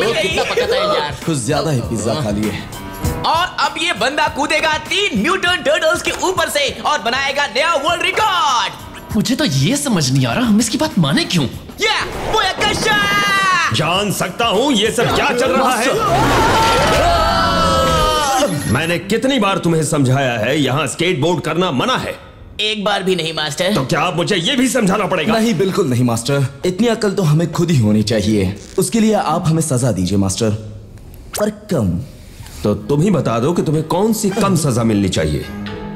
कितना पका था यार। कुछ ज्यादा ही पिज्जा खा लिए। और अब ये बंदा कूदेगा 3 म्यूटेंट टर्टल्स के ऊपर से और बनाएगा नया वर्ल्ड रिकॉर्ड। मुझे तो ये समझ नहीं आ रहा हम इसकी बात माने क्यों। जान सकता हूँ ये सब क्या चल रहा है। मैंने कितनी बार तुम्हें समझाया है यहाँ स्केटबोर्ड करना मना है। एक बार भी नहीं मास्टर। तो क्या आप मुझे ये भी समझाना पड़ेगा? नहीं, बिल्कुल नहीं मास्टर। इतनी अकल तो हमें खुद ही होनी चाहिए। उसके लिए आप हमें सजा दीजिए मास्टर, पर कम। तो तुम ही बता दो कि तुम्हें कौन सी कम सजा मिलनी चाहिए।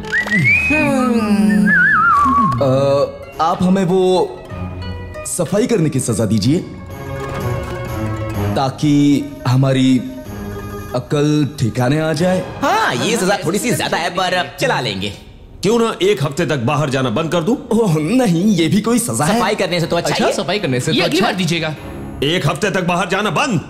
आप हमें वो सफाई करने की सजा दीजिए ताकि हमारी अकल ठिकाने आ जाए। हाँ, ये सजा थोड़ी सी ज्यादा है पर चला लेंगे। क्यों ना 1 हफ्ते तक बाहर जाना बंद कर दूं? ओह नहीं, ये भी कोई सजा है। सफाई करने से तो अच्छा है। सफाई करने से ये तो अगली अच्छा बार दीजिएगा। 1 हफ्ते तक बाहर जाना बंद।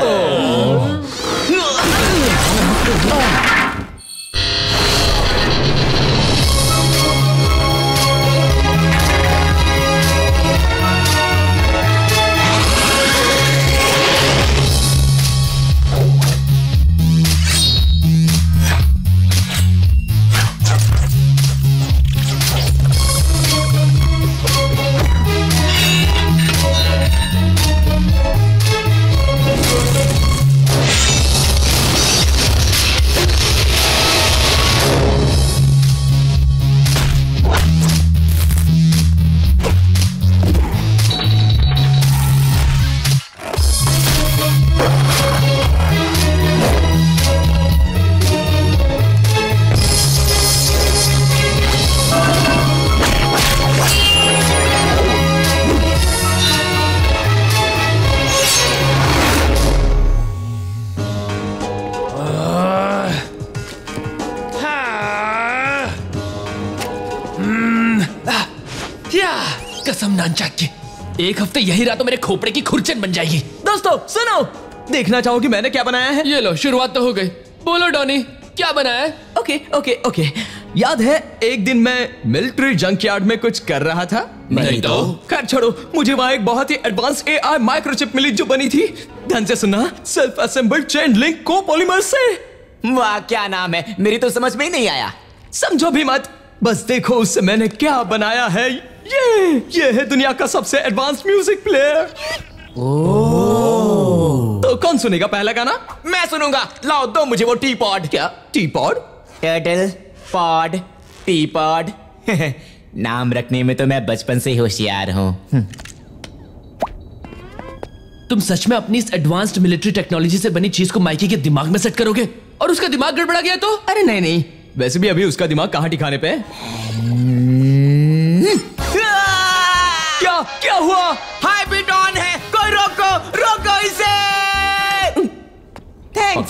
कसम नानचाक की, 1 हफ्ते यही रहा तो मेरे खोपड़े की खुरचन बन जाएगी। दोस्तों सुनो, देखना चाहोगे मैंने क्या बनाया है? ये लो, शुरुआत तो हो गई। बोलो डॉनी, क्या बनाया है? Okay okay okay. याद है एक दिन मैं मिलिट्री जंकयार्ड में कुछ कर रहा था? नहीं तो। खैर छोड़ो, मुझे वहां एक बहुत ही एडवांस AI माइक्रोचिप मिली जो बनी थी, ध्यान से सुनना, self assembled chain link copolymer से। वाह, क्या नाम है, मेरी तो समझ में ही नहीं आया। समझो भी मत, बस देखो उससे मैंने क्या बनाया है। ये है दुनिया का सबसे एडवांस म्यूजिक प्लेयर। तो कौन सुनेगा पहला गाना? मैं सुनूंगा। लाओ दो मुझे वो टी पॉड। क्या T pod? Turtle pod T pod. नाम रखने में तो मैं बचपन से ही होशियार हूँ। तुम सच में अपनी इस एडवांस्ड मिलिट्री टेक्नोलॉजी से बनी चीज को माइकी के दिमाग में सेट करोगे और उसका दिमाग गड़बड़ा गया तो? अरे नहीं नहीं, वैसे भी अभी उसका दिमाग कहाँ ठिकाने पे है। क्या हुआ? हाई बीट ऑन है, कोई रोको रोको इसे। थैंक्स।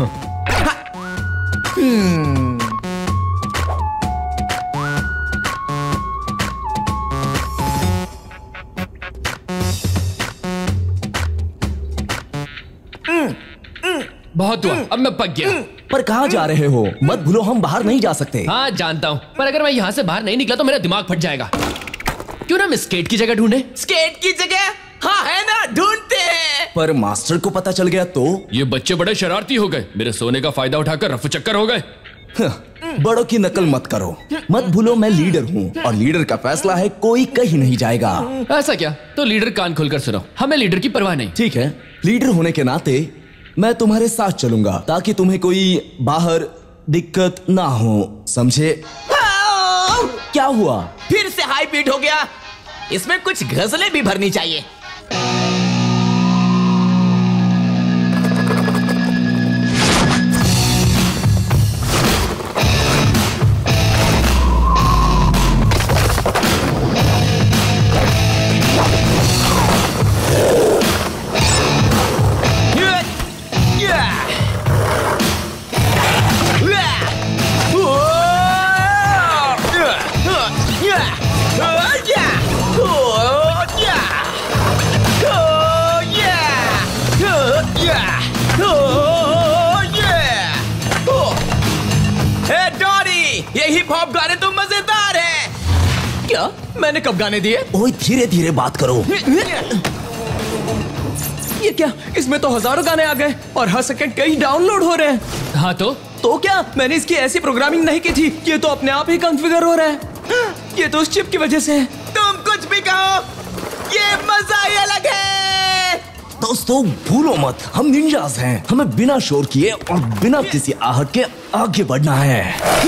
बहुत हुआ, अब मैं पक गया। पर कहाँ जा रहे हो? मत भूलो हम बाहर नहीं जा सकते। हाँ जानता हूँ, पर अगर मैं यहाँ से बाहर नहीं निकला तो मेरा दिमाग फट जाएगा। क्यों ना हम स्केट की जगह ढूंढे? स्केट की जगह? हाँ है ना, ढूंढते हैं। पर मास्टर को पता चल गया तो? ये बच्चे बड़े शरारती हो गए, मेरे सोने का फायदा उठाकर रफू चक्कर हो गए। बड़ों की नकल मत करो। मत भूलो मैं लीडर हूँ और लीडर का फैसला है, कोई कहीं नहीं जाएगा। ऐसा क्या? तो लीडर कान खोलकर सुनो, हमें लीडर की परवाह नहीं। ठीक है, लीडर होने के नाते मैं तुम्हारे साथ चलूंगा ताकि तुम्हें कोई बाहर दिक्कत ना हो, समझे? क्या हुआ? फिर से हाई बीट हो गया। इसमें कुछ गजलें भी भरनी चाहिए। ये हिप हॉप गाने तो मजेदार है। क्या मैंने कब गाने दिए? ओए धीरे धीरे बात करो। ये क्या, इसमें तो हजारों गाने आ गए और हर सेकंड कई डाउनलोड हो रहे हैं। हाँ तो क्या, मैंने इसकी ऐसी प्रोग्रामिंग नहीं की थी, ये तो अपने आप ही कॉन्फ़िगर हो रहा है। ये तो उस चिप की वजह से है। तुम कुछ भी कहो, ये मजा ही अलग है। दोस्तों भूलो मत, हम निंजास हैं। हमें बिना शोर किए और बिना किसी आहट के आगे बढ़ना है।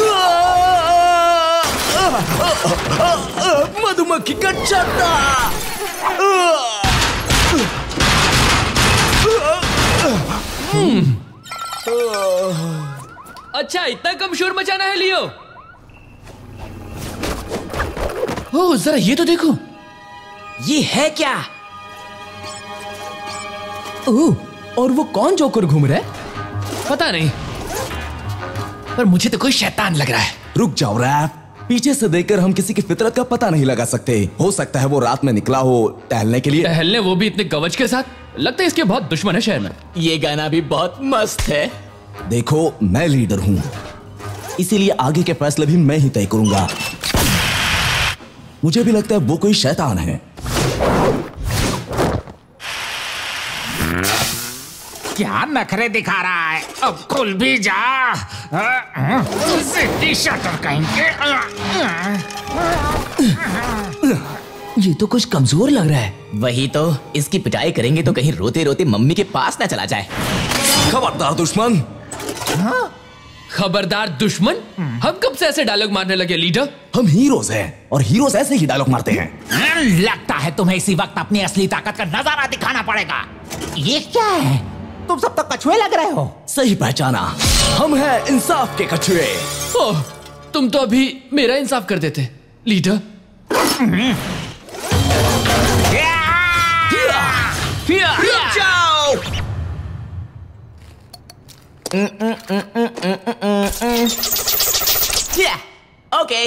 मधुमक्खी का छत्ता। अच्छा, इतना कम शोर मचाना है लियो? ओह, जरा ये तो देखो। ये है क्या? ओह, और वो कौन जोकर घूम रहा है? पता नहीं, पर मुझे तो कोई शैतान लग रहा है। रुक जाओ रैप, पीछे से देखकर हम किसी की फितरत का पता नहीं लगा सकते। हो सकता है वो रात में निकला हो टहलने के लिए। टहलने, वो भी इतने कवच के साथ? लगता है इसके बहुत दुश्मन है शहर में। ये गाना भी बहुत मस्त है। देखो, मैं लीडर हूँ, इसीलिए आगे के फैसले भी मैं ही तय करूंगा। मुझे भी लगता है वो कोई शैतान है। क्या नखरे दिखा रहा है? अब खुल भी जा। शटर कहेंगे। ये तो कुछ कमजोर लग रहा है। वही तो, इसकी पिटाई करेंगे तो कहीं रोते रोते मम्मी के पास ना चला जाए। खबरदार दुश्मन। खबरदार दुश्मन? हम कब से ऐसे डायलॉग मारने लगे लीडर? हम हीरोज हैं और हीरोज ऐसे ही डायलॉग मारते हैं। लगता है तुम्हें इसी वक्त अपनी असली ताकत का नजारा दिखाना पड़ेगा। ये क्या है? तुम सब तो कछुए लग रहे हो। सही पहचाना, हम हैं इंसाफ के कछुए। ओह, तुम तो अभी मेरा इंसाफ कर देते लीडर। रुक जाओ। ओके।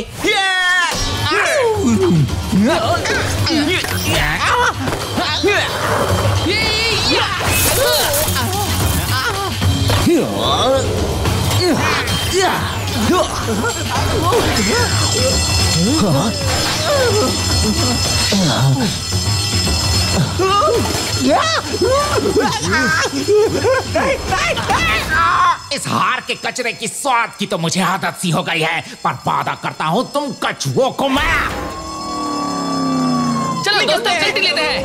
इस हार के कचरे की स्वाद की तो मुझे आदत सी हो गई है, पर वादा करता हूँ तुम कछुओं को मैं। चलो दोस्तों, सेल्फी लेते हैं।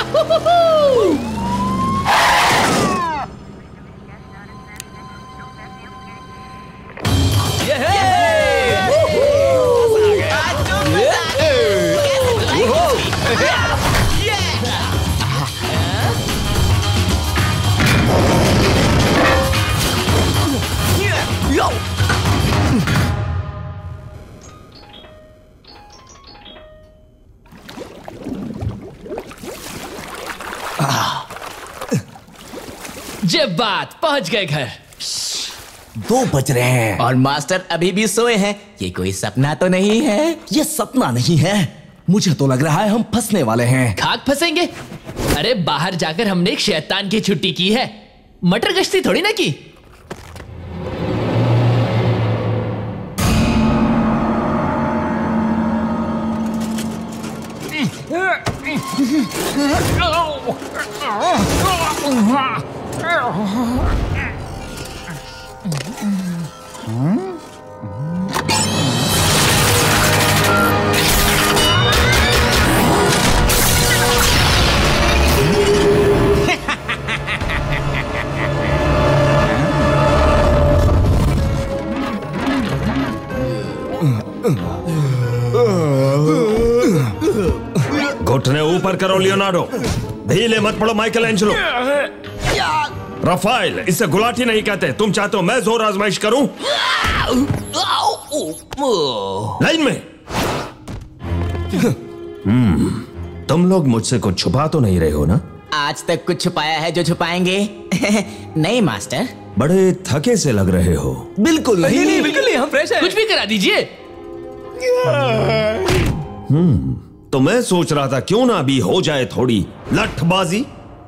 जब बात, पहुंच गए घर। 2 बज रहे हैं और मास्टर अभी भी सोए हैं। ये कोई सपना तो नहीं है? ये सपना नहीं है, मुझे तो लग रहा है हम फंसने वाले हैं। खाक फंसेंगे? अरे बाहर जाकर हमने एक शैतान की छुट्टी की है, मटर गश्ती थोड़ी ना की। घुटने ऊपर करो लियोनार्डो, ढीले मत पड़ो माइकल एंजेलो। रफाइल, इसे गुलाटी नहीं कहते। तुम चाहते हो मैं जोर आजमाइश करूं? लाइन में। तुम लोग मुझसे कुछ छुपा तो नहीं रहे हो ना? आज तक कुछ छुपाया है जो छुपाएंगे? नहीं मास्टर। बड़े थके से लग रहे हो। बिल्कुल नहीं, नहीं बिल्कुल नहीं, हम फ्रेश हैं। कुछ भी करा दीजिए। तो मैं सोच रहा था क्यों ना अभी हो जाए थोड़ी लठबाजी।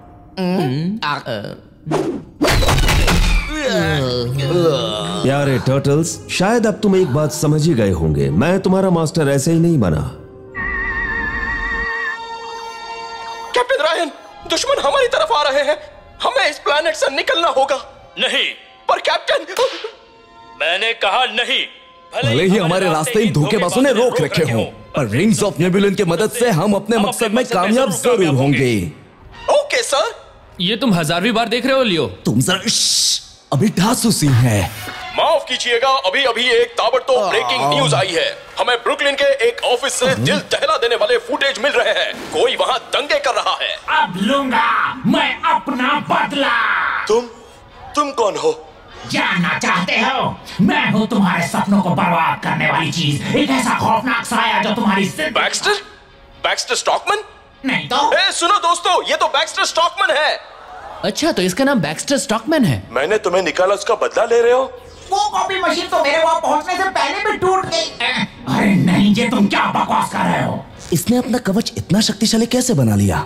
प्यारे टर्टल्स, शायद अब तुम एक बात समझ ही गए होंगे, मैं तुम्हारा मास्टर ऐसे ही नहीं बना। कैप्टन रायन, दुश्मन हमारी तरफ पा रहे हैं। हमें इस प्लेनेट से निकलना होगा। नहीं, पर कैप्टन, मैंने कहा नहीं। भले ही हमारे रास्ते इन धोखेबाजों ने रोक रखे हों, पर रिंग्स ऑफ नेबुलन की मदद से हम अपने मकसद में कामयाब जरूर होंगे। Okay sir. ये तुम 1000वीं बार देख रहे हो लियो? तुम जरा अभी ठासुसी है। माफ कीजिएगा, अभी अभी एक ताबड़तोड़ ब्रेकिंग न्यूज आई है। हमें ब्रुकलिन के एक ऑफिस से दिल दहला देने वाले फुटेज मिल रहे हैं। कोई वहाँ दंगे कर रहा है। अब लूंगा मैं अपना बदला। तुम कौन हो? जानना चाहते हो? मैं हूँ तुम्हारे सपनों को बर्बाद करने वाली चीज, एक ऐसा खौफनाक साया जो तुम्हारी बैक्स्टर स्टॉकमैन? नहीं तो? सुनो दोस्तों, ये तो बैक्स्टर स्टॉकमैन है। अच्छा, तो इसका नाम बैक्स्टर स्टॉकमैन है। मैंने तुम्हें निकाला, उसका बदला ले रहे हो? वो कॉपी मशीन तो मेरे वहाँ पहुँचने से पहले भी टूट गई। अरे नहीं, ये तुम क्या बकवास कर रहे हो? इसने अपना कवच इतना शक्तिशाली कैसे बना लिया?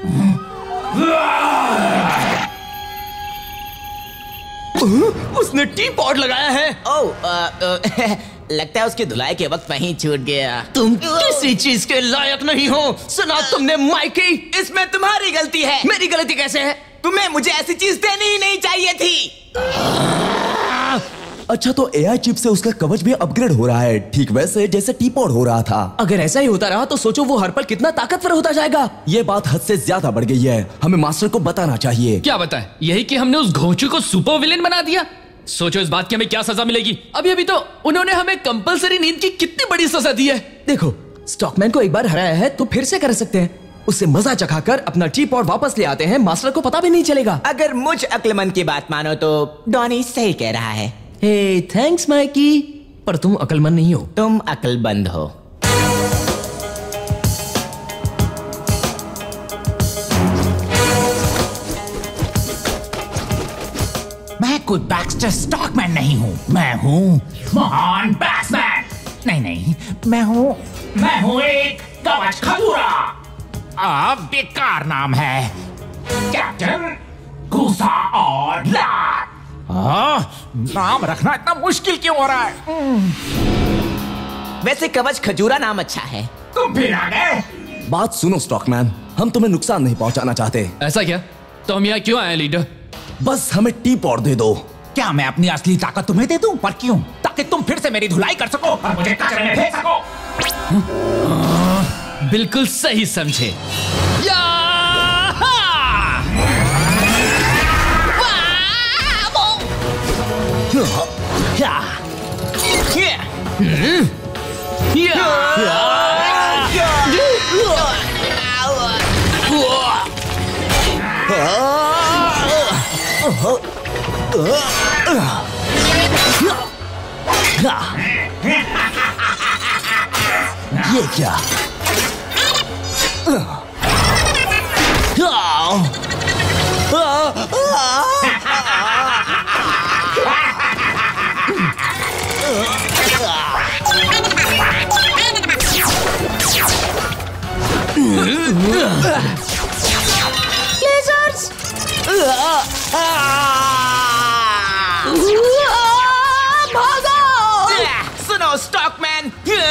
उसने टी पॉट लगाया है। लगता है उसकी धुलाई के वक्त वहीं छूट गया। तुम किसी चीज के लायक नहीं हो। सुना तुमने माइकी? इसमें तुम्हारी गलती है। मेरी गलती कैसे है? तुम्हें मुझे ऐसी चीज देनी ही नहीं चाहिए थी। अच्छा, तो एआई चिप से उसका कवच भी अपग्रेड हो रहा है, ठीक वैसे जैसे टीपॉड हो रहा था। अगर ऐसा ही होता रहा तो सोचो वो हर पल कितना ताकतवर होता जाएगा। ये बात हद से ज्यादा बढ़ गई है। हमें मास्टर को बताना चाहिए। क्या बताएं? यही कि हमने उस घोंचू को सुपर विलेन बना दिया। सोचो इस बात की हमें क्या सजा मिलेगी। अभी तो उन्होंने हमें कंपलसरी नींद की कितनी बड़ी सजा दी है। देखो, स्टॉकमैन को एक बार हराया है तो फिर से कर सकते हैं। उससे मजा चखाकर अपना टी पॉट वापस ले आते हैं, मास्टर को पता भी नहीं चलेगा। अगर मुझ अक्लमंद की बात मानो तो डॉनी सही कह रहा है। हे थैंक्स माइकी, पर तुम अक्लमंद नहीं हो। तुम अक्लमंद हो। मैं कोई बैक्स्टर स्टॉकमैन नहीं हूँ, मैं हूँ महान बैट्समैन। नहीं, मैं हूँ एक कवच खजूरा। बेकार नाम है, कैप्टन गुस्सा और लाट। नाम रखना इतना मुश्किल क्यों हो रहा है? वैसे कवच खजूरा नाम अच्छा है। तुम फिर आ गए। बात सुनो स्टॉकमैन, हम तुम्हें नुकसान नहीं पहुंचाना चाहते। ऐसा क्या? तो हम यहाँ क्यों आए लीडर? बस हमें टीपॉट दे दो। क्या मैं अपनी असली ताकत तुम्हें दे दूं? पर क्यों? ताकि तुम फिर से मेरी धुलाई कर सको और मुझे कचरे में फेंक सको। बिल्कुल सही समझे। ये क्या? लेजर्स! भागो! सुनो स्टॉकमैन,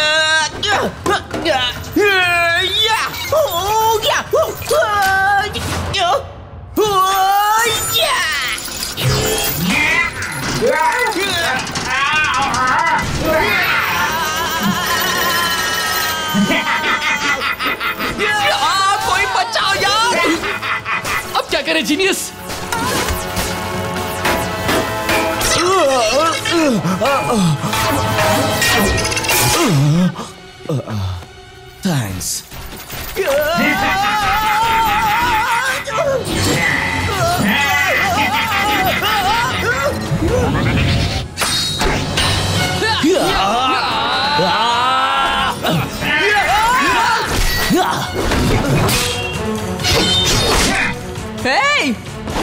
कोई बचाओ यार। अब क्या करें जीनियस? थैंक्स। Hey!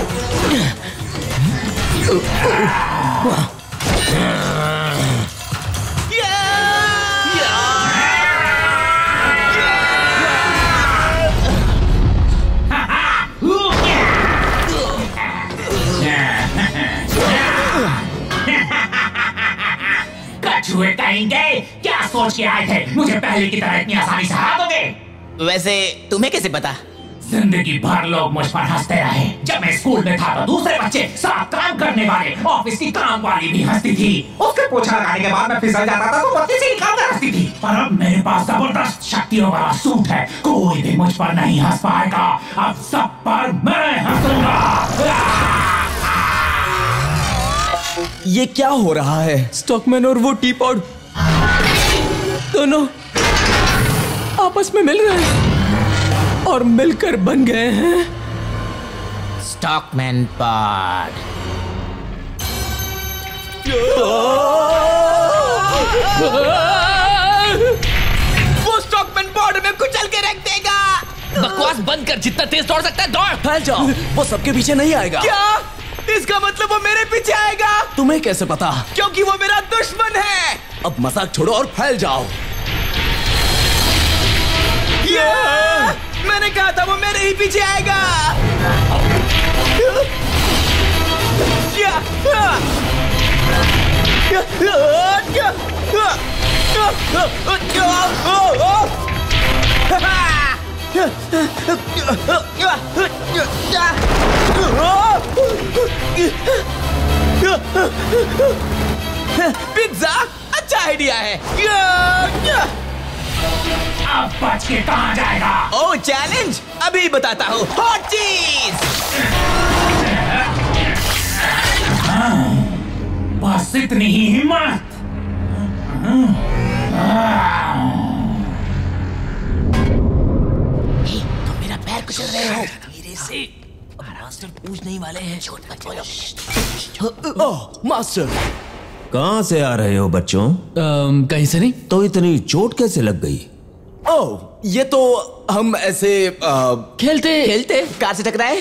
कछुए कहेंगे, क्या सोच के आए थे? मुझे पहले की तरह इतनी आसानी से हरा दोगे? वैसे तुम्हें कैसे पता? जिंदगी भर लोग मुझ पर हंसते रहे। जब मैं स्कूल में था तो दूसरे बच्चे, साथ काम करने वाले, ऑफिस की काम वाली भी हंसती थी। उसके पोछा लगाने के बाद मैं फिसल जाता था तो बत्ती से निकाल कर हंसती थी। पर अब मेरे पास जबरदस्त शक्तियों वाला सूट है, कोई भी मुझ पर नहीं हंस पाएगा। अब सब पर मैं हंसूंगा। ये क्या हो रहा है? स्टॉकमैन और वो टीपॉड दोनों आपस में मिल रहे हैं और मिलकर बन गए हैं स्टॉकमैन पॉड। वो स्टॉकमैन पॉड में कुचल के रख देगा। बकवास बंद कर, जितना तेज दौड़ सकता है दौड़। फैल जाओ, वो सबके पीछे नहीं आएगा। क्या? इसका मतलब वो मेरे पीछे आएगा? तुम्हें कैसे पता? क्योंकि वो मेरा दुश्मन है। अब मजाक छोड़ो और फैल जाओ। मैंने कहा था वो मेरे ही पीछे आएगा। पिज्जा अच्छा आइडिया है। अब बच के कहां जाएगा? ओ चैलेंज अभी बताता हूँ। हॉट चीज। बस इतनी ही हिम्मत। तुम मेरा पैर कुचल रहे हो। धीरे से। अब मास्टर पूछने ही वाले हैं। छोड़ मत बोलो। ओह मास्टर, कहां से आ रहे हो बच्चों? कहीं से नहीं। तो इतनी चोट कैसे लग गई? ओह ये तो हम ऐसे खेलते कार से टकराए।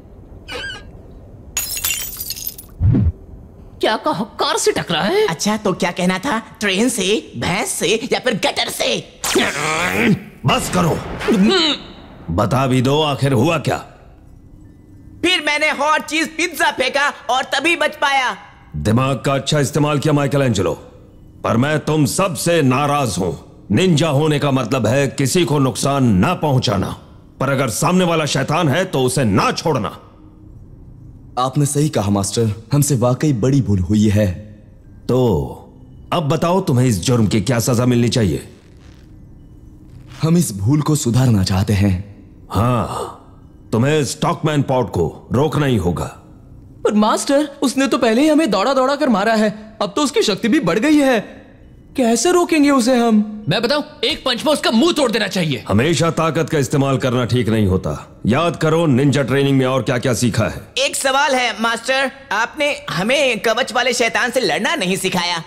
क्या कहा? कार से टकरा है? अच्छा तो क्या कहना था? ट्रेन से, भैंस से या फिर गटर से? बस करो, बता भी दो आखिर हुआ क्या? फिर मैंने हॉट चीज पिज्जा फेंका और तभी बच पाया। दिमाग का अच्छा इस्तेमाल किया माइकल एंजेलो, पर मैं तुम सब से नाराज हूं। निंजा होने का मतलब है किसी को नुकसान ना पहुंचाना, पर अगर सामने वाला शैतान है तो उसे ना छोड़ना। आपने सही कहा मास्टर, हमसे वाकई बड़ी भूल हुई है। तो अब बताओ तुम्हें इस जुर्म की क्या सजा मिलनी चाहिए? हम इस भूल को सुधारना चाहते हैं। हाँ, तुम्हें स्टॉकमैन पॉड को रोकना ही होगा। पर मास्टर, उसने तो पहले ही हमें दौड़ा दौड़ा कर मारा है, अब तो उसकी शक्ति भी बढ़ गई है। कैसे रोकेंगे उसे हम? मैं बताऊं, एक पंच में उसका मुंह तोड़ देना चाहिए। हमेशा ताकत का इस्तेमाल करना ठीक नहीं होता। याद करो निंजा ट्रेनिंग में और क्या क्या सीखा है। एक सवाल है मास्टर, आपने हमें कवच वाले शैतान से लड़ना नहीं सिखाया।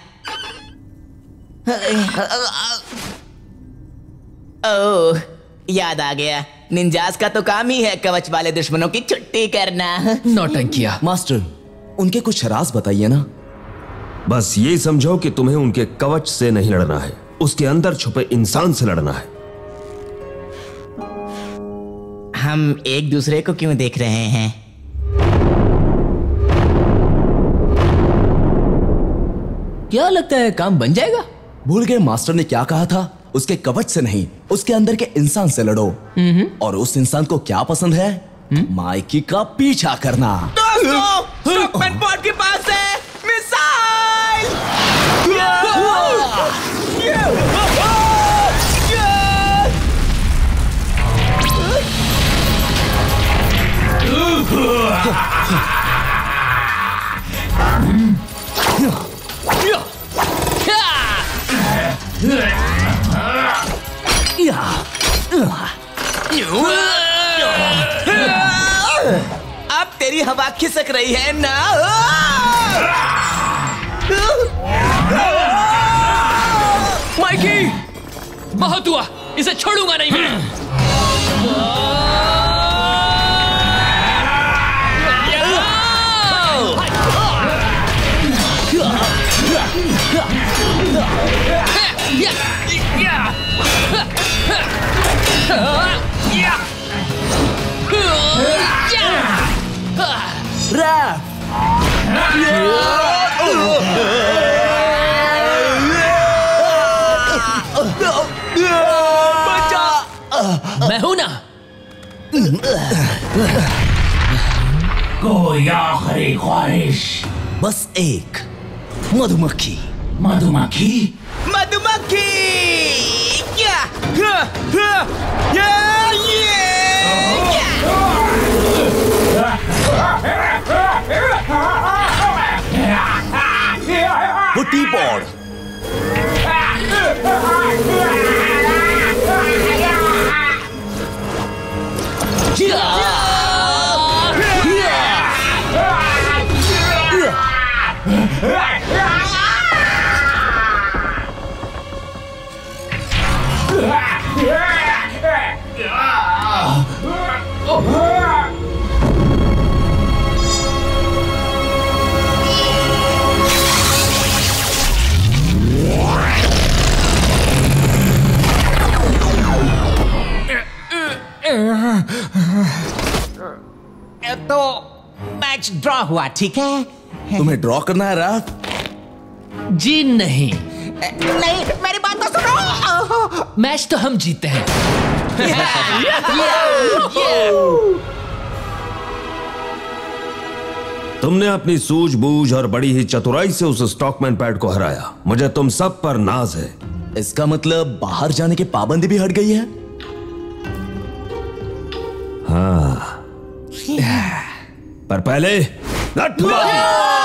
ओह, याद आ गया, निंजास का तो काम ही है कवच वाले दुश्मनों की छुट्टी करना। नौटंकिया। मास्टर, उनके कुछ राज बताइए ना। बस ये समझो कि तुम्हें उनके कवच से नहीं लड़ना है, उसके अंदर छुपे इंसान से लड़ना है। हम एक दूसरे को क्यों देख रहे हैं? क्या लगता है काम बन जाएगा? भूल गए मास्टर ने क्या कहा था? उसके कवच से नहीं, उसके अंदर के इंसान से लड़ो। और उस इंसान को क्या पसंद है? माइकी का पीछा करना। दोस्तों, स्टॉकमैन पॉड के पास है मिसाइल। अब तेरी हवा खिसक रही है ना? माइकी, बहुत हुआ, इसे छोड़ूंगा नहीं मैं। मैं हूं ना। कोई आखिरी ख्वाहिश? बस एक, मधुमक्खी। मधुमक्खी? मधुमक्खी क्या? वो टीपॉड। तो मैच ड्रॉ हुआ, ठीक है? तुम्हें ड्रॉ करना है राफ? जी नहीं, नहीं, मेरी बात तो सुनो। मैच तो हम जीते हैं। तुमने अपनी सूझबूझ और बड़ी ही चतुराई से उस स्टॉकमैन पैड को हराया। मुझे तुम सब पर नाज है। इसका मतलब बाहर जाने की पाबंदी भी हट गई है? हाँ, पर पहले नटवाली।